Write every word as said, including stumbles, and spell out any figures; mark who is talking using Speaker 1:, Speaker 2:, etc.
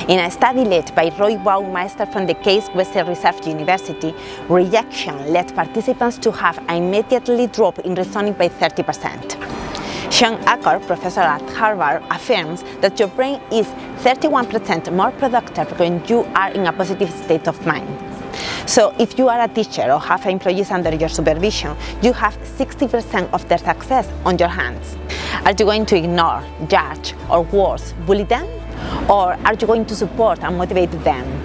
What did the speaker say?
Speaker 1: In a study led by Roy Baumeister from the Case Western Reserve University, rejection led participants to have an immediately drop in reasoning by thirty percent. Sean Acker, professor at Harvard, affirms that your brain is thirty-one percent more productive when you are in a positive state of mind. So if you are a teacher or have employees under your supervision, you have sixty percent of their success on your hands. Are you going to ignore, judge, or worse, bully them? Or are you going to support and motivate them?